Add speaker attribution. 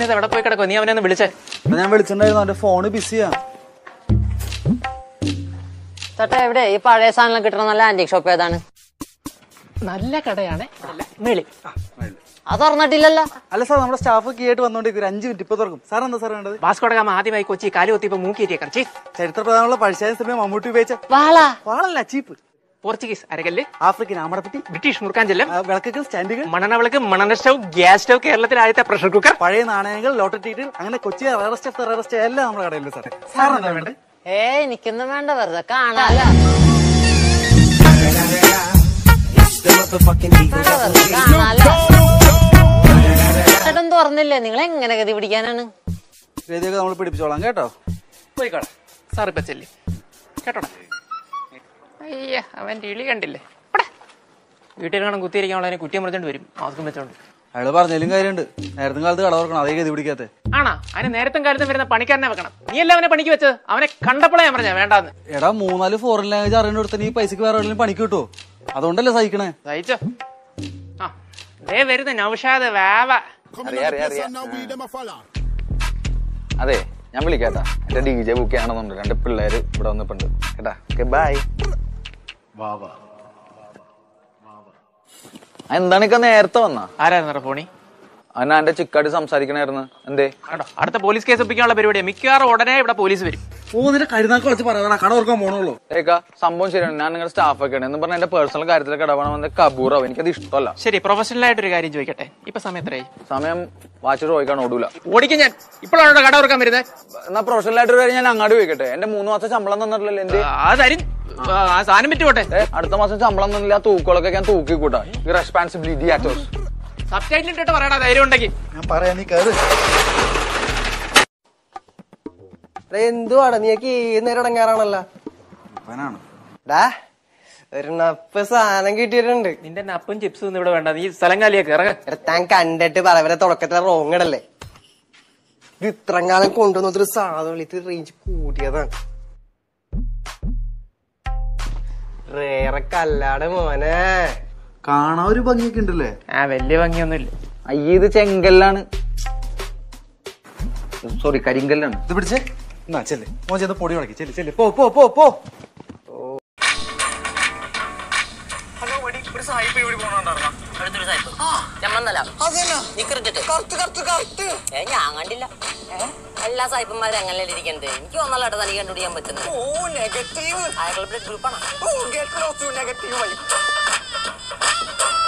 Speaker 1: സമയത്ത് എവിടെ പോയി കിടക്കോ? നീ അവനെ ഒന്ന് വിളിച്ചേ.
Speaker 2: ഞാൻ വിളിച്ചിട്ടുണ്ടായിരുന്നു, അവന്റെ ഫോണ് ബിസിയാ.
Speaker 3: ചേട്ടാ എവിടെ ഈ പഴയ സാധനം കിട്ടണ നല്ല ആന്റിക് ഷോപ്പ് ഏതാണ്?
Speaker 1: നല്ല കടയാണ് മേളി.
Speaker 3: അത് തുറന്നിട്ടില്ലല്ലോ.
Speaker 2: അല്ല സാർ, നമ്മുടെ സ്റ്റാഫ് കീ ആയിട്ട് വന്നോണ്ടിരിക്കും. 5 മിനിറ്റ് ഇപ്പൊ തുറക്കും. സാർ എന്താ സാർ വേണ്ടത്?
Speaker 1: വാസ്കോ ഡ ഗാമ ആദ്യമായി കൊച്ചി കാലുകൊത്തിയപ്പോ മൂക്കിയേറ്റിയേക്കാം.
Speaker 2: ചരിത്ര പ്രധാനമുള്ള പഴശ്ശാല സിനിമ മമ്മൂട്ടി ഉപയോഗിച്ച വാളല്ല, ചീപ്പ്.
Speaker 1: പോർച്ചുഗീസ് അരകല്ല്,
Speaker 2: ആഫ്രിക്കൻ ആമടപ്പെട്ടി,
Speaker 1: ബ്രിട്ടീഷ് മുറുക്കാഞ്ചെല്ലം,
Speaker 2: വിളക്കുകൾ, സ്റ്റാൻഡുകൾ,
Speaker 1: മണ്ണെണ്ണ വിളക്ക്, മണ്ണെണ്ണ സ്റ്റൗ, ഗ്യാസ് സ്റ്റൗ, കേരളത്തിലെ ആദ്യത്തെ പ്രഷർ കുക്കർ,
Speaker 2: പഴയ നാണയങ്ങൾ, ലോട്ടറി ടിക്കറ്റ്, അങ്ങനെ കൊച്ചി റെസ്റ്റ് എല്ലാം നമ്മുടെ കടയിലുണ്ട് സാറേ. സാർ എന്താ വേണ്ടത്?
Speaker 3: എനിക്കൊന്നും വേണ്ട, വെറുതെ കാണാലോ. ചേട്ടൻ തുറന്നില്ലേ? നിങ്ങൾ എങ്ങനെ ഗതി പിടിക്കാനാണ്?
Speaker 2: ഗതിയൊക്കെ നമ്മൾ പിടിപ്പിച്ചോളാം കേട്ടോ.
Speaker 1: പോയിക്കോളാം സാർ. ഇപ്പൊ ചെല്ലി കേട്ടോടാ. അയ്യ, അവന്റെ ഇളി കണ്ടില്ലേ? വീട്ടിൽ കാണാൻ കുത്തിയിരിക്കാനുള്ള കുറ്റിയം മുറിച്ചോണ്ട് വരും മാസ്കും വെച്ചോണ്ട്.
Speaker 2: അയാള് പറഞ്ഞാലും കാര്യമുണ്ട്. നേരത്തെ കാലത്ത് കട തുറക്കണം, അതേ ഗതി പിടിക്കാത്ത.
Speaker 1: ആണോ? അതിന് നേരത്തും കാലത്തും വരുന്ന പണിക്കാരനെ വെക്കണം. നീ അല്ല അവനെ പണിക്ക് വെച്ചത്. അവനെ കണ്ടപ്പോഴേ ഞാൻ പറഞ്ഞ വേണ്ടാന്ന്.
Speaker 2: എടാ 3-4 ഫോറിൻ ലാംഗ്വേജ് അറിയേണ്ട കൊടുത്ത നീ പൈസക്ക് വേറെ എവിടെയും പണിക്ക് കിട്ടുമോ? അതുകൊണ്ടല്ലേ സഹിക്കണേ.
Speaker 1: സഹിച്ചോ? ആ ദേ വരുന്ന നൗഷാദ് വാവ.
Speaker 4: അതെ, ഞാൻ വിളിക്കാട്ടാ. എന്റെ DJ ബുക്ക് ചെയ്യണമെന്നുണ്ട്. 2 പിള്ളേര് ഇവിടെ വന്നിട്ടുണ്ട് കേട്ടാ. ബൈ. എന്താണ് ഇക്ക നേരത്തെ വന്നാ?
Speaker 1: ആരായിരുന്നു ഫോണി?
Speaker 4: അന്നാ എന്റെ ചിക്കാട് സംസാരിക്കണായിരുന്നു. എന്തേ?
Speaker 1: അടുത്ത പോലീസ് കേസ് ഒപ്പിക്കാനുള്ള പരിപാടിയാ. മിക്കവാറും ഉടനെ ഇവിടെ പോലീസ് വരും.
Speaker 2: കരുതാക്ക് വെച്ച് പറയാ, കട തുറക്കാൻ പോണുള്ളൂ.
Speaker 4: ഏക്കാ സംഭവം ശരിയാണ്. ഞാൻ നിങ്ങളുടെ സ്റ്റാഫൊക്കെയാണ് എന്ന് പറഞ്ഞ എന്റെ പേഴ്സണൽ കാര്യത്തിലൊക്കെ ഇടപെടണമെന്ന് കബൂറാവും. എനിക്കത് ഇഷ്ടമല്ല.
Speaker 1: ശരി, പ്രൊഫഷണൽ ആയിട്ടൊരു കാര്യം ചോദിക്കട്ടെ. ഇപ്പൊ സമയം എത്രയായി?
Speaker 4: സമയം വാച്ചിട്ട് ചോദിക്കാൻ ഓടൂല.
Speaker 1: ഓടിക്കും ഞാൻ. ഇപ്പോഴാണോ കട തുറക്കാൻ വരുന്നത്?
Speaker 4: എന്നാ പ്രൊഫഷണൽ ആയിട്ടൊരു കാര്യം ഞാൻ അങ്ങോട്ട് ചോദിക്കട്ടെ. എന്റെ 3 മാസം ശമ്പളം തന്നിട്ടില്ലല്ലോ. എന്തേ?
Speaker 1: സാധനം വിറ്റുപോട്ടെ.
Speaker 4: അടുത്ത മാസം ശമ്പളം തന്നില്ല. തൂക്കുകളൊക്കെ ഞാൻ തൂക്കി കൂട്ടാ. റെസ്പോൺസിബിലിറ്റി ആക്ടോസ്.
Speaker 1: സബ്ടൈറ്റിൽ ഇട്ടിട്ട് പറയടാ ധൈര്യം ഉണ്ടെങ്കിൽ.
Speaker 2: ഞാൻ പറയാ, നീ കയറ്.
Speaker 5: എന്തുവാടാ നീക്ക് ഈ നേരം ഇടങ്ങാറാണല്ലോ. ഒരു നപ്പ് സാധനം കിട്ടിയിട്ടുണ്ട്.
Speaker 1: നിന്റെ നപ്പും ചിപ്സും ഒന്നും ഇവിടെ വേണ്ട. നീ സ്ഥലം കാലിയൊക്കെ ഇറങ്ങ.
Speaker 5: താൻ കണ്ടിട്ട് പറവരെ തുടക്കത്തിലെ റോങ് ഇടല്ലേ. ഇത് ഇത്രയും കാലം കൊണ്ടുവന്നൊരു സാധനം ഇത് റേഞ്ച് കൂട്ടിയതാണ്. വേറെ കല്ലാട് മോനെ.
Speaker 2: കാണാൻ ഒരു ഭംഗിയൊക്കെ ഉണ്ടല്ലേ?
Speaker 1: വലിയ ഭംഗിയൊന്നുമില്ല.
Speaker 4: അയ്യ, ഇത് ചെങ്കല്ലാണ്. സോറി, കരിങ്കല്ലാണ്.
Speaker 2: ഇത് പിടിച്ചേ. എന്നാ ചെല്ലേ, മോൻ ചെന്ന് പൊടി മുടക്കി. ചെല്ലി പോ പോ പോ പോ.
Speaker 3: ഞാൻ കണ്ടില്ല. എല്ലാ സായിപ്പന്മാരും എങ്ങനെ ഇരിക്കണ്ടേ? എനിക്ക് ഒന്നല്ല തനിക്ക് കണ്ടുപിടിക്കാൻ പറ്റുന്നത്. ഗ്രൂപ്പാണ്.